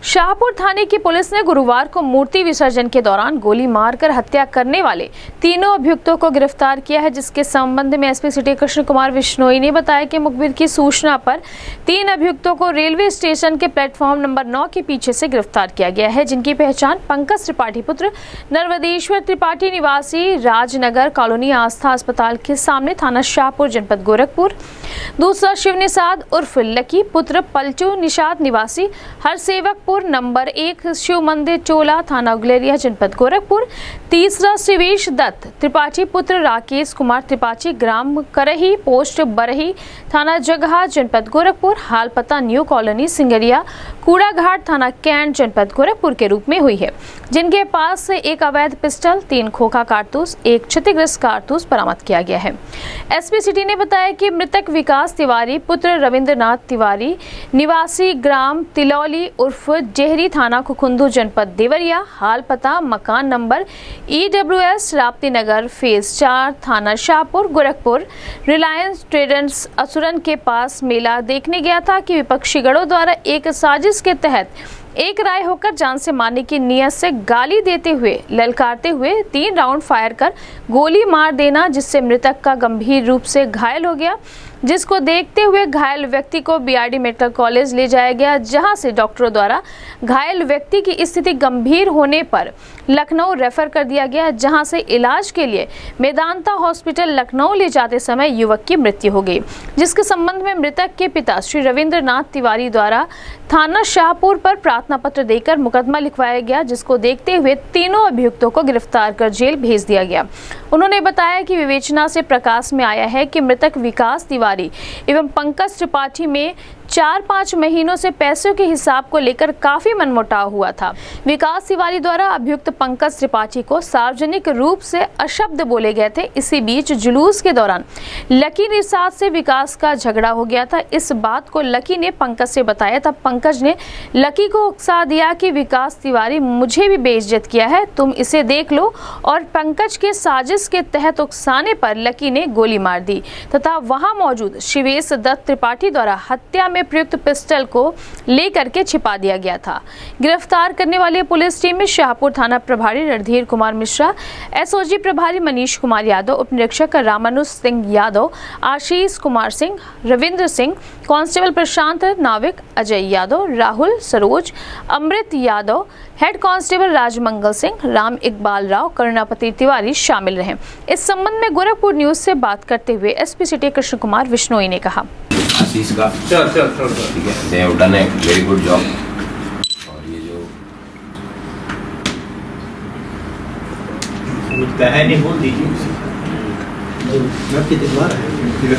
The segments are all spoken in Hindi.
शाहपुर थाने की पुलिस ने गुरुवार को मूर्ति विसर्जन के दौरान गोली मारकर हत्या करने वाले तीनों अभियुक्तों को गिरफ्तार किया है, जिसके संबंध में एसपी सिटी कृष्ण कुमार विश्नोई ने बताया कि मुखबिर की सूचना पर 3 अभियुक्तों को रेलवे स्टेशन के प्लेटफॉर्म नंबर 9 के पीछे से गिरफ्तार किया गया है, जिनकी पहचान पंकज त्रिपाठी पुत्र नर्वदेश्वर त्रिपाठी निवासी राजनगर कॉलोनी आस्था अस्पताल के सामने थाना शाहपुर जनपद गोरखपुर, दूसरा शिव निषाद उर्फ लकी पुत्र पलटू निषाद निवासी हरसेवकपुर नंबर 1 शिव मंदिर चोला थाना गुलेरिया जनपद गोरखपुर, तीसरा शिवेश दत्त त्रिपाठी पुत्र राकेश कुमार त्रिपाठी ग्राम करही पोस्ट बरही थाना जगहा जनपद गोरखपुर, हाल पता न्यू कॉलोनी सिंगरिया कूड़ा घाट थाना कैंट जनपद गोरखपुर के रूप में हुई है, जिनके पास से एक अवैध पिस्टल, 3 खोखा कारतूस, एक क्षतिग्रस्त कारतूस बरामद किया गया है। एसपी सिटी ने बताया कि मृतक विकास तिवारी पुत्र रविंद्रनाथ तिवारी निवासी ग्राम तिलौली उर्फ जेहरी थाना खुखुंदू जनपद देवरिया, हाल पता मकान number EWS Rapti Nagar phase 4 थाना शाहपुर गोरखपुर, रिलायंस ट्रेडर्स असुरन के पास मेला देखने गया था कि विपक्षी गढ़ों द्वारा एक साजिश के तहत एक राय होकर जान से मारने की नियत से गाली देते हुए ललकारते हुए 3 राउंड फायर कर गोली मार देना, जिससे मृतक का गंभीर रूप से घायल हो गया, जिसको देखते हुए घायल व्यक्ति को BRD मेडिकल कॉलेज ले जाया गया, जहां से डॉक्टरों द्वारा घायल व्यक्ति की स्थिति गंभीर होने पर लखनऊ रेफर कर दिया गया, जहां से इलाज के लिए मेदांता हॉस्पिटल लखनऊ ले जाते समय युवक की मृत्यु हो गई, जिसके संबंध में मृतक के पिता श्री रविंद्रनाथ तिवारी द्वारा थाना शाहपुर पर प्रार्थना पत्र देकर मुकदमा लिखवाया गया, जिसको देखते हुए तीनों अभियुक्तों को गिरफ्तार कर जेल भेज दिया गया। उन्होंने बताया कि विवेचना से प्रकाश में आया है कि मृतक विकास तिवारी एवं पंकज त्रिपाठी में 4-5 महीनों से पैसों के हिसाब को लेकर काफी मनमुटाव हुआ था। विकास तिवारी द्वारा अभियुक्त पंकज त्रिपाठी को सार्वजनिक रूप से अशब्द बोले गए थे। इसी बीच जुलूस के दौरान लकी निषाद से विकास का झगड़ा हो गया था। इस बात को लकी ने पंकज से बताया, तब पंकज ने लकी को उकसा दिया कि विकास तिवारी मुझे भी बेइज्जत किया है, तुम इसे देख लो, और पंकज के साजिश के तहत उकसाने पर लकी ने गोली मार दी तथा वहां मौजूद शिवेश दत्त त्रिपाठी द्वारा हत्या में प्रयुक्त पिस्टल को लेकर के छिपा दिया गया था। गिरफ्तार करने वाली पुलिस टीम में शाहपुर थाना प्रभारी रणधीर कुमार मिश्रा, SOG प्रभारी मनीष कुमार यादव, उप निरीक्षक Ramanuj Singh Yadav, Ashish Kumar Singh, Ravindra Singh, constable Prashant Navik, Ajay Yadav, Rahul Saroj, Amrit Yadav, head constable Rajmangal Singh, Ram Iqbal Rao, Karunapati Tiwari शामिल रहे। इस संबंध में गोरखपुर न्यूज से बात करते हुए एसपी सिटी कृष्ण कुमार विश्नोई ने कहा, आशीष का ठीक है, they have done a very good job. और ये जो है नहीं बोल दीजिए आपकी दिलवार है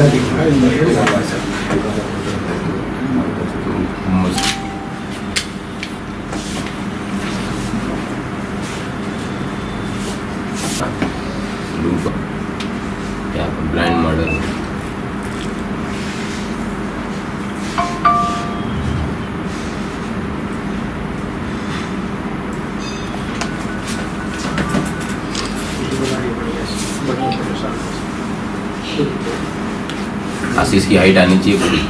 ब्लाइंड मर्डर आशीष की हाइट आनी चाहिए पूरी।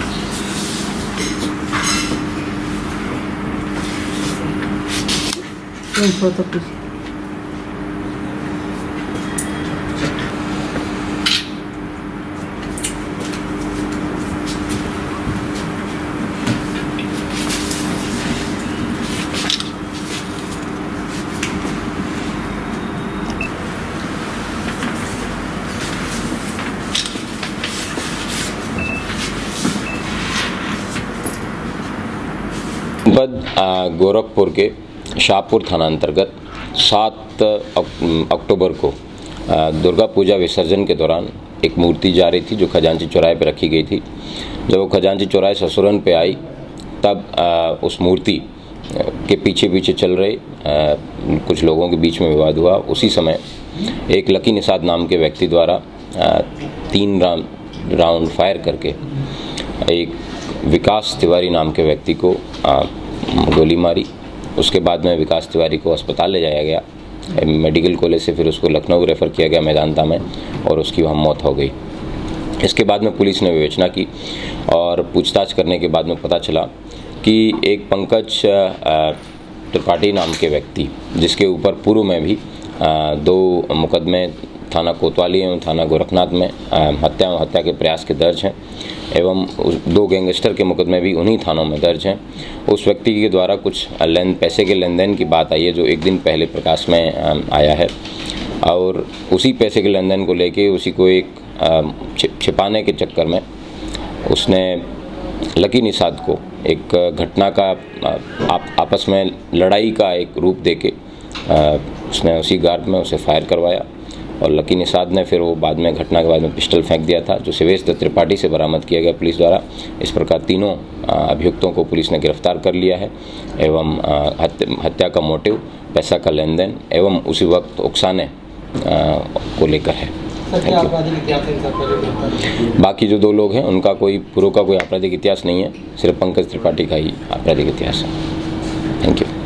गोरखपुर के शाहपुर थाना अंतर्गत 7 अक्टूबर को दुर्गा पूजा विसर्जन के दौरान एक मूर्ति जा रही थी जो खजांची चौराहे पर रखी गई थी। जब वो खजांची चौराहे ससुरन पे आई तब उस मूर्ति के पीछे पीछे चल रहे कुछ लोगों के बीच में विवाद हुआ। उसी समय एक लकी निषाद नाम के व्यक्ति द्वारा 3 राउंड फायर करके एक विकास तिवारी नाम के व्यक्ति को गोली मारी। उसके बाद में विकास तिवारी को अस्पताल ले जाया गया मेडिकल कॉलेज से, फिर उसको लखनऊ रेफ़र किया गया मेदांता में, और उसकी वहाँ मौत हो गई। इसके बाद में पुलिस ने विवेचना की और पूछताछ करने के बाद में पता चला कि एक पंकज त्रिपाठी नाम के व्यक्ति, जिसके ऊपर पूर्व में भी 2 मुकदमे थाना कोतवाली एवं थाना गोरखनाथ में हत्या के प्रयास के दर्ज हैं एवं 2 गैंगस्टर के मुकदमे भी उन्हीं थानों में दर्ज हैं। उस व्यक्ति के द्वारा कुछ पैसे के लेन देन की बात आई है जो एक दिन पहले प्रकाश में आया है, और उसी पैसे के लेन देन को लेके उसी को एक छिपाने के चक्कर में उसने लकी निषाद को एक घटना का आपस में लड़ाई का एक रूप देके उसने उसी गार्ड में उसे फायर करवाया, और लकी निषाद ने फिर वो बाद में घटना के बाद में पिस्टल फेंक दिया था, जो शिवेश दत्त त्रिपाठी से बरामद किया गया पुलिस द्वारा। इस प्रकार तीनों अभियुक्तों को पुलिस ने गिरफ्तार कर लिया है एवं हत्या का मोटिव, पैसा का लेन देन एवं उसी वक्त उकसाने को लेकर है। बाकी जो 2 लोग हैं उनका कोई पूर्व का कोई आपराधिक इतिहास नहीं है, सिर्फ पंकज त्रिपाठी का ही आपराधिक इतिहास है। Thank you.